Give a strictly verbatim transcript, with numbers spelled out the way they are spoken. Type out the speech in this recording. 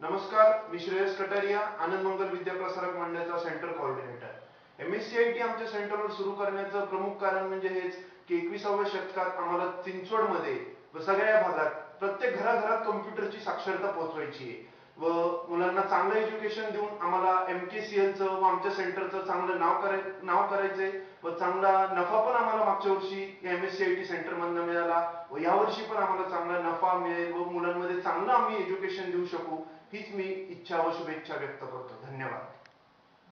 नमस्कार, मी श्रेयस कटारिया, आनंद मंगल विद्याप्रसारक मंडळाचा centre coordinator. MSCIT आमच्या सेंटरवर सुरू करण्याचं प्रमुख कारण म्हणजे हेच की एकविसाव्या शतकात आम्हाला चिंचवडमध्ये व सगळ्या भागात प्रत्येक घराघरात कम्प्युटरची साक्षरता पोहोचवायची आहे व मुलांना चांगलं एज्युकेशन देऊन आम्हाला एमकेसीएलचं व आमच्या सेंटरचं चांगलं नाव कराय नाव करायचंय व चांगला नफा पण आम्हाला मागच्या वर्षी एमएससीआयटी सेंटरमधनं मिळाला व यावर्षी पण आम्हाला चांगला नफा मिळेल व मुलांमध्ये चांगलं आम्ही एज्युकेशन देऊ शकू हीच मी इच्छा व शुभेच्छा व्यक्त करतो. धन्यवाद.